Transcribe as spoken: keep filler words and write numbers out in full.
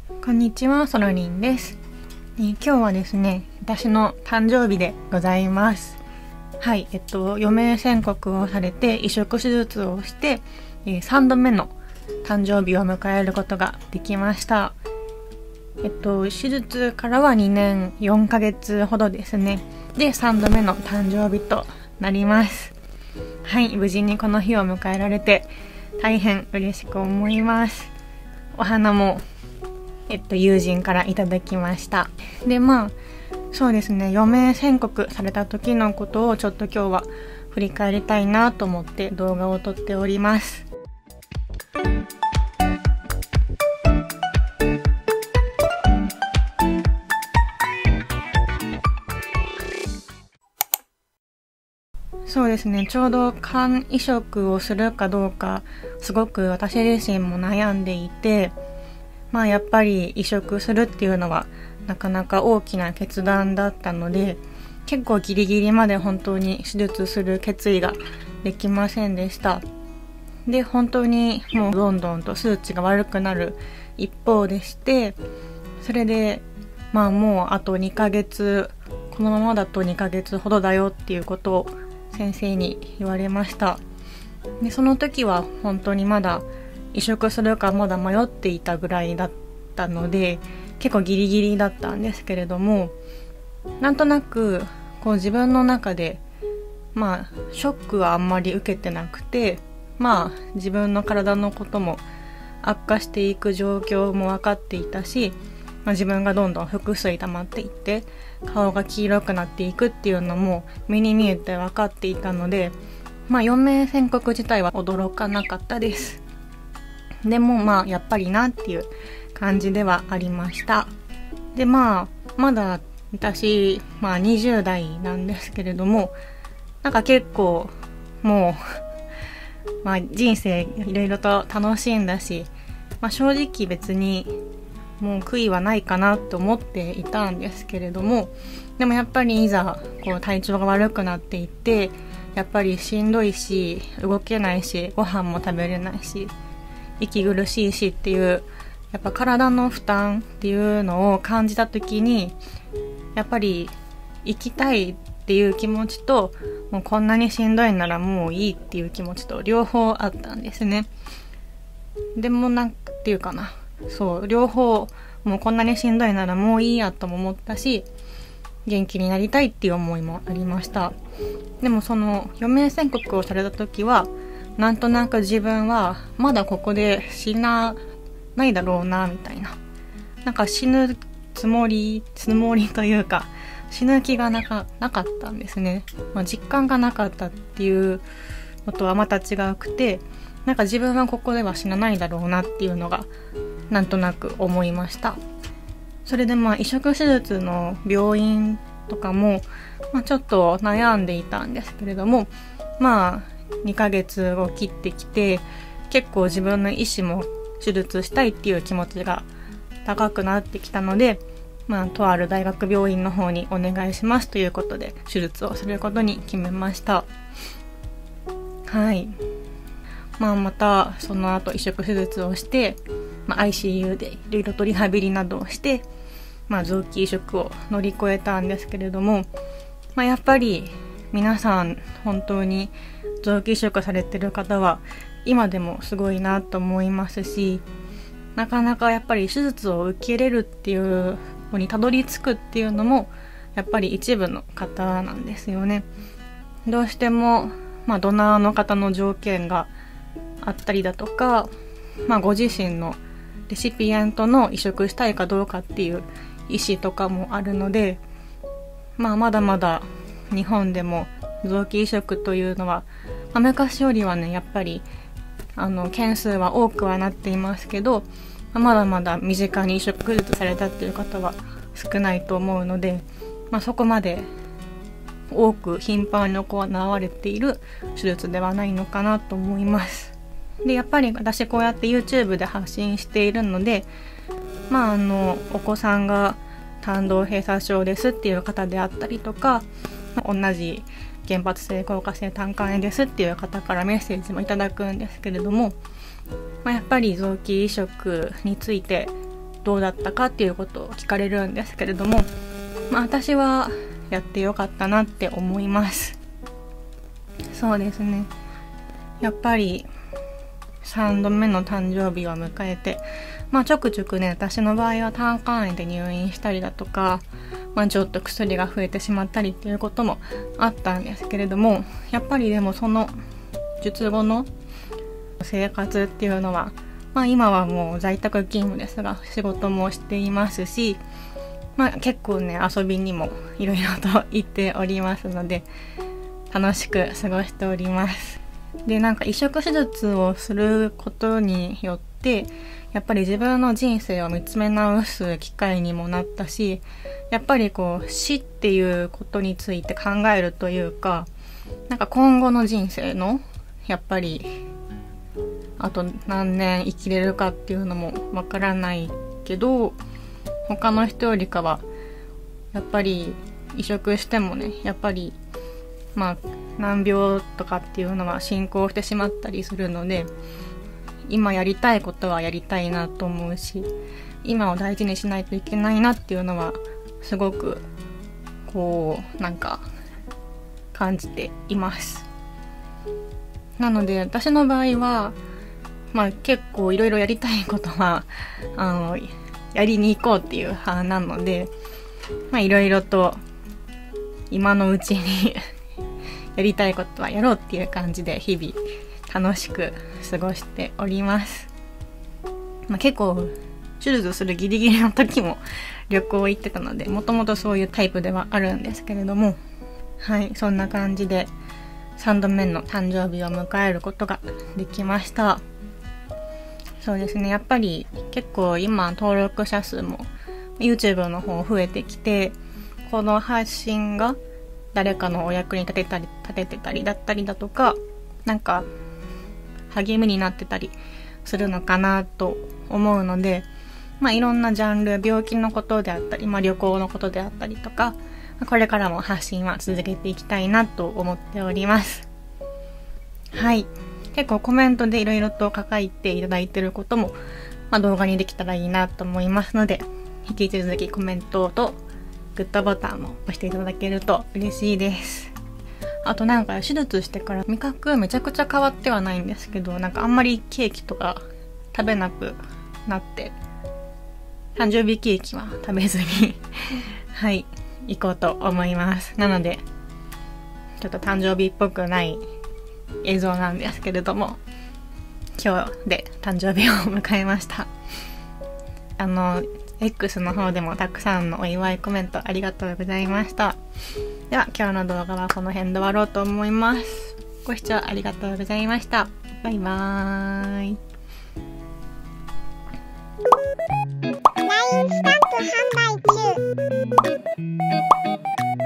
こんにちは、ソロリンです。えー、今日はですね、私の誕生日でございます。はい、えっと余命宣告をされて移植手術をして、えー、さんどめの誕生日を迎えることができました。えっと手術からはにねんよんかげつほどですね。で、さんどめの誕生日となります。はい、無事にこの日を迎えられて大変嬉しく思います。お花もえっと友人からいただきました。で、まあそうですね、余命宣告された時のことをちょっと今日は振り返りたいなと思って動画を撮っております。そうですね、ちょうど肝移植をするかどうかすごく私自身も悩んでいて、まあやっぱり移植するっていうのはなかなか大きな決断だったので、結構ギリギリまで本当に手術する決意ができませんでした。で、本当にもうどんどんと数値が悪くなる一方でして、それでまあもうあとにかげつ、このままだとにかげつほどだよっていうことを先生に言われました。で、その時は本当にまだ移植するかまだ迷っていたぐらいだったので、結構ギリギリだったんですけれども、なんとなくこう自分の中でまあショックはあんまり受けてなくて、まあ自分の体のことも悪化していく状況も分かっていたし、まあ、自分がどんどん腹水溜まっていって顔が黄色くなっていくっていうのも目に見えて分かっていたので、まあ余命宣告自体は驚かなかったです。でもまあやっぱりなっていう感じではありました。で、まあまだ私、まあ、にじゅうだいなんですけれども、なんか結構もうまあ人生いろいろと楽しんだし、まあ、正直別にもう悔いはないかなと思っていたんですけれども、でもやっぱりいざこう体調が悪くなっていって、やっぱりしんどいし動けないしご飯も食べれないし息苦しいしっていう、やっぱ体の負担っていうのを感じた時に、やっぱり生きたいっていう気持ちと、もうこんなにしんどいならもういいっていう気持ちと両方あったんですね。でもなんていうかな、そう両方、もうこんなにしんどいならもういいやとも思ったし、元気になりたいっていう思いもありました。でもその余命宣告をされた時は、なんとなく自分はまだここで死なないだろうなみたいな、なんか死ぬつもりつもりというか死ぬ気がなか、なかったんですね。まあ、実感がなかったっていうのとはまた違くて、なんか自分はここでは死なないだろうなっていうのがなんとなく思いました。それでまあ移植手術の病院とかも、まあ、ちょっと悩んでいたんですけれども、まあにかげつを切ってきて、結構自分の意思も手術したいっていう気持ちが高くなってきたので、まあ、とある大学病院の方にお願いしますということで手術をすることに決めました。はい、まあ、またその後移植手術をして、まあ、アイシーユー でいろいろとリハビリなどをして、まあ、臓器移植を乗り越えたんですけれども、まあ、やっぱり皆さん本当に臓器移植されてる方は今でもすごいなと思いますし、なかなかやっぱり手術を受け入れるっていうのにたどり着くっていうのもやっぱり一部の方なんですよね。どうしても、まあ、ドナーの方の条件があったりだとか、まあ、ご自身のレシピエントの移植したいかどうかっていう意思とかもあるので、まあ、まだまだ日本でも臓器移植というのは、まあ、昔よりはねやっぱりあの件数は多くはなっていますけど、まだまだ身近に移植手術されたっていう方は少ないと思うので、まあ、そこまで多く頻繁に行われている手術ではないのかなと思います。で、やっぱり私こうやって YouTube で発信しているので、まああのお子さんが胆道閉鎖症ですっていう方であったりとか、同じ原発性硬化性胆管炎ですっていう方からメッセージもいただくんですけれども、まあ、やっぱり臓器移植についてどうだったかっていうことを聞かれるんですけれども、まあ、私はやってよかったなって思います。そうですね、やっぱりさんどめの誕生日を迎えて、まあちょくちょくね、私の場合は胆管炎で入院したりだとか、まあちょっと薬が増えてしまったりっていうこともあったんですけれども、やっぱりでもその術後の生活っていうのは、まあ今はもう在宅勤務ですが、仕事もしていますし、まあ結構ね、遊びにもいろいろと行っておりますので、楽しく過ごしております。で、なんか移植手術をすることによって、やっぱり自分の人生を見つめ直す機会にもなったし、やっぱりこう死っていうことについて考えるというか、なんか今後の人生のやっぱりあと何年生きれるかっていうのもわからないけど、他の人よりかはやっぱり移植してもね、やっぱりまあ難病とかっていうのは進行してしまったりするので、今やりたいことはやりたいなと思うし、今を大事にしないといけないなっていうのはすごくこうなんか感じています。なので私の場合はまあ結構いろいろやりたいことはあのやりに行こうっていう派なので、まあいろいろと今のうちにやりたいことはやろうっていう感じで日々楽しく過ごしております。まあ、結構手術するギリギリの時も旅行行ってたので、もともとそういうタイプではあるんですけれども、はい、そんな感じでさんどめの誕生日を迎えることができました。そうですね、やっぱり結構今登録者数も YouTube の方増えてきて、この配信が誰かのお役に立てたり立ててたりだったりだとか、なんか励みになってたりするのかなと思うので、まあいろんなジャンル、病気のことであったり、まあ旅行のことであったりとか、これからも発信は続けていきたいなと思っております。はい、結構コメントでいろいろと書いていただいていることも、まあ、動画にできたらいいなと思いますので、引き続きコメントとグッドボタンも押していただけると嬉しいです。あとなんか手術してから味覚めちゃくちゃ変わってはないんですけど、なんかあんまりケーキとか食べなくなって、誕生日ケーキは食べずにはい行こうと思います。なのでちょっと誕生日っぽくない映像なんですけれども、今日で誕生日を迎えました。あのX の方でもたくさんのお祝いコメントありがとうございました。では今日の動画はこの辺で終わろうと思います。ご視聴ありがとうございました。バイバーイ。ライン スタンプ販売中。